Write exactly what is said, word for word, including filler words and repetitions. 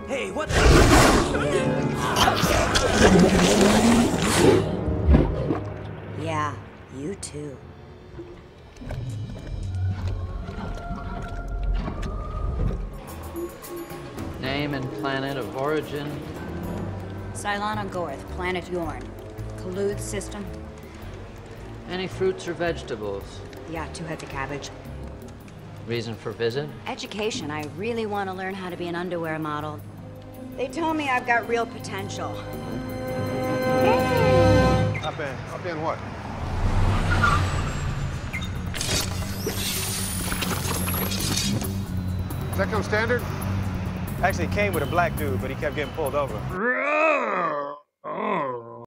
Hey, what Yeah, you too. Name and planet of origin? Cylon Gorth, planet Yorn. Collude system? Any fruits or vegetables? Yeah, two heads of cabbage. Reason for visit? Education. I really want to learn how to be an underwear model. They tell me I've got real potential. Hop in. Hop in what? Does that come standard? Actually, it came with a black dude, but he kept getting pulled over.